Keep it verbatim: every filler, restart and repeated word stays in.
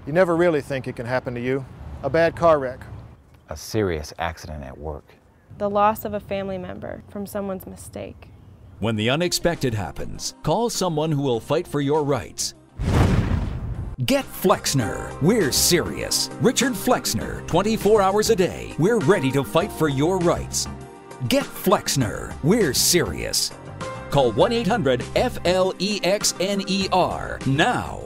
You never really think it can happen to you. A bad car wreck. A serious accident at work. The loss of a family member from someone's mistake. When the unexpected happens, call someone who will fight for your rights. Get Flexner. We're serious. Richard Flexner, twenty-four hours a day. We're ready to fight for your rights. Get Flexner. We're serious. Call one eight hundred F L E X N E R now.